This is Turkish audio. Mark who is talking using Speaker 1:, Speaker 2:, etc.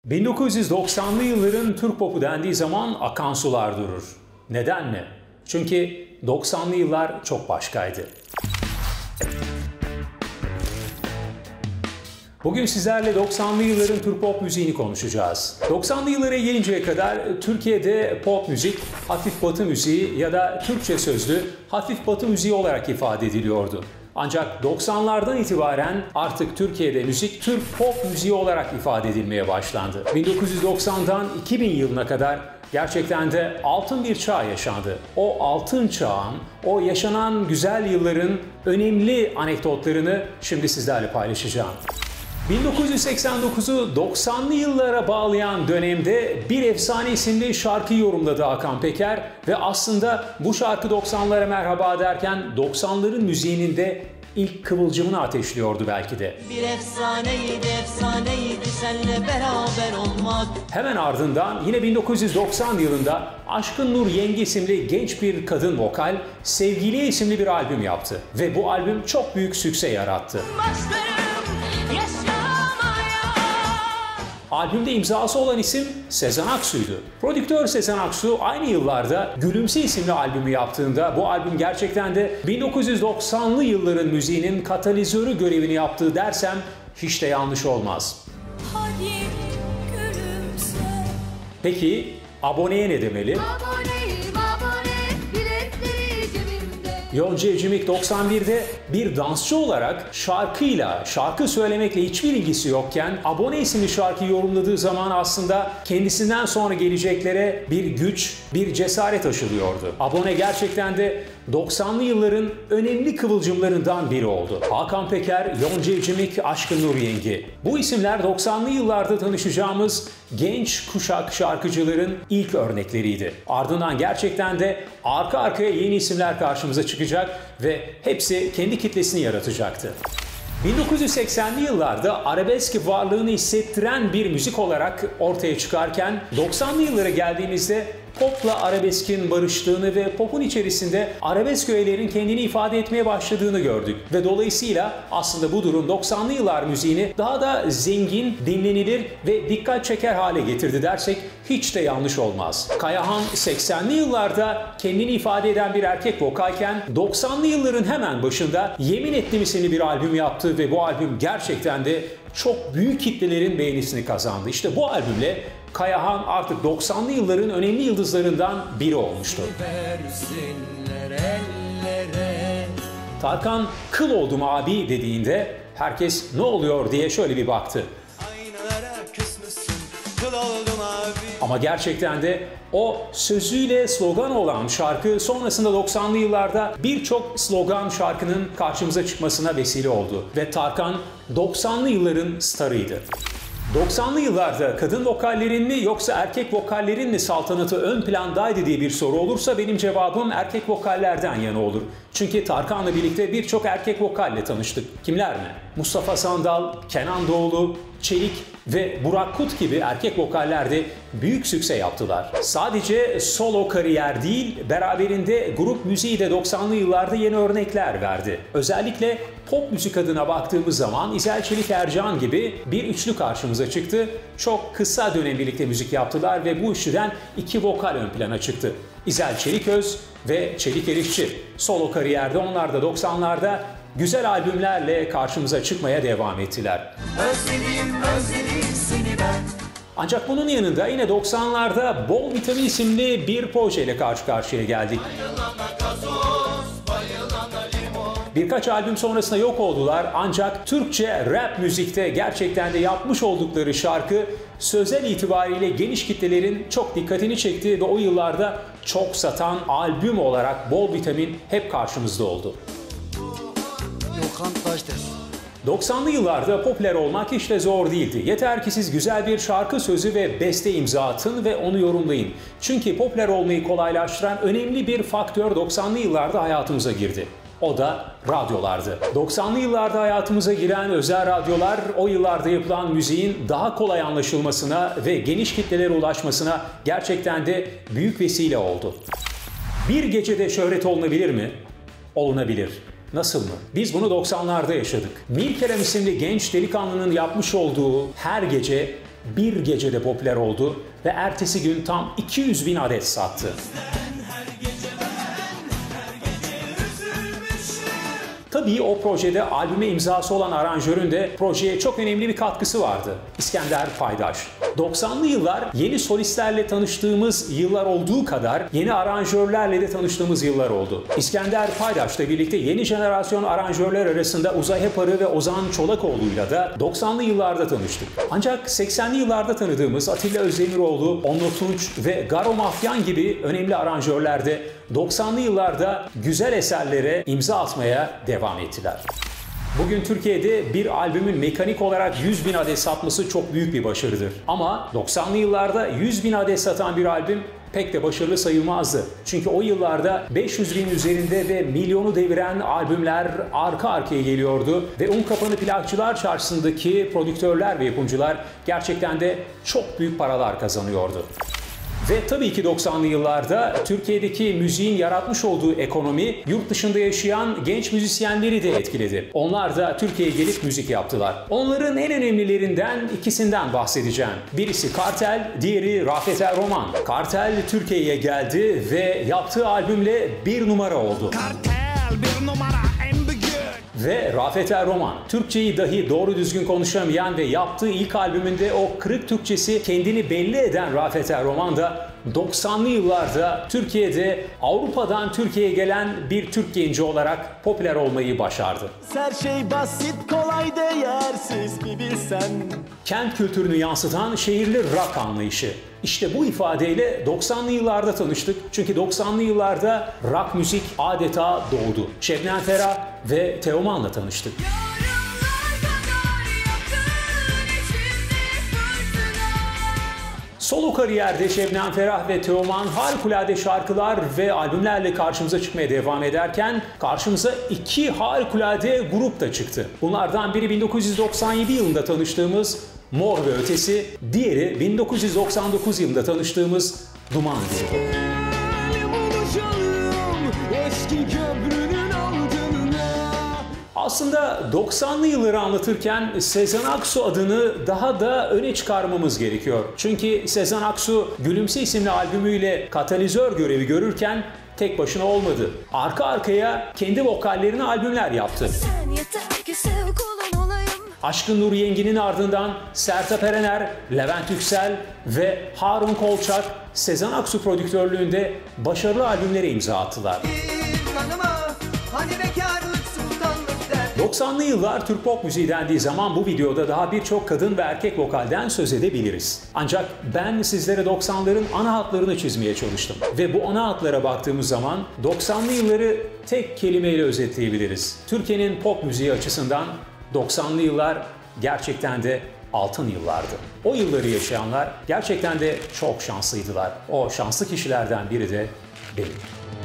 Speaker 1: 1990'lı yılların Türk popu dendiği zaman akan sular durur. Neden mi? Çünkü 90'lı yıllar çok başkaydı. Bugün sizlerle 90'lı yılların Türk pop müziğini konuşacağız. 90'lı yıllara gelinceye kadar Türkiye'de pop müzik, hafif batı müziği ya da Türkçe sözlü hafif batı müziği olarak ifade ediliyordu. Ancak 90'lardan itibaren artık Türkiye'de müzik Türk pop müziği olarak ifade edilmeye başlandı. 1990'dan 2000 yılına kadar gerçekten de altın bir çağ yaşandı. O altın çağın, o yaşanan güzel yılların önemli anekdotlarını şimdi sizlerle paylaşacağım. 1989'u 90'lı yıllara bağlayan dönemde Bir Efsane isimli şarkıyı yorumladı Hakan Peker ve aslında bu şarkı 90'lara merhaba derken 90'ların müziğinin de ilk kıvılcımını ateşliyordu belki de.
Speaker 2: Bir efsaneydi senle beraber olmak.
Speaker 1: Hemen ardından yine 1990 yılında Aşkın Nur Yengi isimli genç bir kadın vokal Sevgiliye isimli bir albüm yaptı ve bu albüm çok büyük sükse yarattı. Albümde imzası olan isim Sezen Aksu'ydu. Prodüktör Sezen Aksu aynı yıllarda Gülümse isimli albümü yaptığında bu albüm gerçekten de 1990'lı yılların müziğinin katalizörü görevini yaptığı dersem hiç de yanlış olmaz.
Speaker 2: Hadi gülümse.
Speaker 1: Peki aboneye ne demeli? Yonca Evcimik 91'de bir dansçı olarak şarkı söylemekle hiçbir ilgisi yokken Abone isimli şarkıyı yorumladığı zaman aslında kendisinden sonra geleceklere bir güç, bir cesaret aşılıyordu. Abone gerçekten de 90'lı yılların önemli kıvılcımlarından biri oldu. Hakan Peker, Yonca Evcimik, Aşkın Nur Yengi. Bu isimler 90'lı yıllarda tanışacağımız genç kuşak şarkıcıların ilk örnekleriydi. Ardından gerçekten de arka arkaya yeni isimler karşımıza çıkacak ve hepsi kendi kitlesini yaratacaktı. 1980'li yıllarda arabesk varlığını hissettiren bir müzik olarak ortaya çıkarken 90'lı yıllara geldiğimizde popla arabeskin barıştığını ve popun içerisinde arabesk öğelerin kendini ifade etmeye başladığını gördük. Ve dolayısıyla aslında bu durum 90'lı yıllar müziğini daha da zengin, dinlenilir ve dikkat çeker hale getirdi dersek hiç de yanlış olmaz. Kayahan 80'li yıllarda kendini ifade eden bir erkek vokalken 90'lı yılların hemen başında Yemin Ettim isimli bir albüm yaptı ve bu albüm gerçekten de çok büyük kitlelerin beğenisini kazandı. İşte bu albümle Kayahan artık 90'lı yılların önemli yıldızlarından biri olmuştu. Tarkan "Kıl oldum abi" dediğinde herkes ne oluyor diye şöyle bir baktı. Ama gerçekten de o sözüyle slogan olan şarkı sonrasında 90'lı yıllarda birçok slogan şarkının karşımıza çıkmasına vesile oldu. Ve Tarkan 90'lı yılların starıydı. 90'lı yıllarda kadın vokallerin mi yoksa erkek vokallerin mi saltanatı ön plandaydı diye bir soru olursa benim cevabım erkek vokallerden yana olur. Çünkü Tarkan'la birlikte birçok erkek vokalle tanıştık. Kimler mi? Mustafa Sandal, Kenan Doğulu, Çelik ve Burak Kut gibi erkek vokallerde büyük sükse yaptılar. Sadece solo kariyer değil, beraberinde grup müziği de 90'lı yıllarda yeni örnekler verdi. Özellikle pop müzik adına baktığımız zaman İzel Çelik Ercan gibi bir üçlü karşımıza çıktı. Çok kısa dönem birlikte müzik yaptılar ve bu üçlüden iki vokal ön plana çıktı. İzel Çeliköz ve Çelik Erikçi. Solo kariyerde onlar da 90'larda güzel albümlerle karşımıza çıkmaya devam ettiler.
Speaker 2: Özledim seni ben.
Speaker 1: Ancak bunun yanında yine 90'larda Bol Vitamin isimli bir projeyle karşı karşıya geldik. Birkaç albüm sonrasında yok oldular ancak Türkçe rap müzikte gerçekten de yapmış oldukları şarkı sözel itibariyle geniş kitlelerin çok dikkatini çekti ve o yıllarda çok satan albüm olarak Bol Vitamin hep karşımızda oldu. 90'lı yıllarda popüler olmak hiç de zor değildi. Yeter ki siz güzel bir şarkı sözü ve beste imza atın ve onu yorumlayın. Çünkü popüler olmayı kolaylaştıran önemli bir faktör 90'lı yıllarda hayatımıza girdi. O da radyolardı. 90'lı yıllarda hayatımıza giren özel radyolar o yıllarda yapılan müziğin daha kolay anlaşılmasına ve geniş kitlelere ulaşmasına gerçekten de büyük vesile oldu. Bir gecede şöhret olunabilir mi? Olunabilir. Nasıl mı? Biz bunu 90'larda yaşadık. Mirkerem isimli genç delikanlının yapmış olduğu Her Gece bir gecede popüler oldu ve ertesi gün tam 200.000 adet sattı. Tabii o projede albüme imzası olan aranjörün de projeye çok önemli bir katkısı vardı. İskender Paydaş. 90'lı yıllar yeni solistlerle tanıştığımız yıllar olduğu kadar yeni aranjörlerle de tanıştığımız yıllar oldu. İskender Paydaş'la birlikte yeni jenerasyon aranjörler arasında Uzay Heparı ve Ozan Çolakoğlu'yla da 90'lı yıllarda tanıştık. Ancak 80'li yıllarda tanıdığımız Atilla Özdemiroğlu, Onno Tunç ve Garo Mafyan gibi önemli aranjörler de 90'lı yıllarda güzel eserlere imza atmaya devam ettiler. Bugün Türkiye'de bir albümün mekanik olarak 100.000 adet satması çok büyük bir başarıdır. Ama 90'lı yıllarda 100.000 adet satan bir albüm pek de başarılı sayılmazdı. Çünkü o yıllarda 500.000 üzerinde ve milyonu deviren albümler arka arkaya geliyordu ve Unkapanı Plakçılar Çarşısı'ndaki prodüktörler ve yapımcılar gerçekten de çok büyük paralar kazanıyordu. Ve tabii ki 90'lı yıllarda Türkiye'deki müziğin yaratmış olduğu ekonomi yurt dışında yaşayan genç müzisyenleri de etkiledi. Onlar da Türkiye'ye gelip müzik yaptılar. Onların en önemlilerinden ikisinden bahsedeceğim. Birisi Kartel, diğeri Rafet El Roman. Kartel Türkiye'ye geldi ve yaptığı albümle bir numara oldu. Kartel bir numara. Ve Rafet El Roman, Türkçeyi dahi doğru düzgün konuşamayan ve yaptığı ilk albümünde o kırık Türkçesi kendini belli eden Rafet El Roman da 90'lı yıllarda Türkiye'de Avrupa'dan Türkiye'ye gelen bir Türk genci olarak popüler olmayı başardı.
Speaker 3: Her şey basit, kolay, değersiz bir bilsen.
Speaker 1: Kent kültürünü yansıtan şehirli rock anlayışı. İşte bu ifadeyle 90'lı yıllarda tanıştık. Çünkü 90'lı yıllarda rock müzik adeta doğdu. Şebnem Ferah ve Teoman'la tanıştık. Solo kariyerde Şebnem Ferah ve Teoman harikulade şarkılar ve albümlerle karşımıza çıkmaya devam ederken karşımıza iki harikulade grup da çıktı. Bunlardan biri 1997 yılında tanıştığımız Mor ve Ötesi, diğeri 1999 yılında tanıştığımız Duman grubu. Aslında 90'lı yılları anlatırken Sezen Aksu adını daha da öne çıkarmamız gerekiyor. Çünkü Sezen Aksu Gülümse isimli albümüyle katalizör görevi görürken tek başına olmadı. Arka arkaya kendi vokallerine albümler yaptı. Aşkın Nur Yengi'nin ardından Sertab Erener, Levent Yüksel ve Harun Kolçak Sezen Aksu prodüktörlüğünde başarılı albümlere imza attılar. 90'lı yıllar Türk pop müziği dendiği zaman bu videoda daha birçok kadın ve erkek vokalden söz edebiliriz. Ancak ben sizlere 90'ların ana hatlarını çizmeye çalıştım. Ve bu ana hatlara baktığımız zaman 90'lı yılları tek kelimeyle özetleyebiliriz. Türkiye'nin pop müziği açısından 90'lı yıllar gerçekten de altın yıllardı. O yılları yaşayanlar gerçekten de çok şanslıydılar. O şanslı kişilerden biri de benim.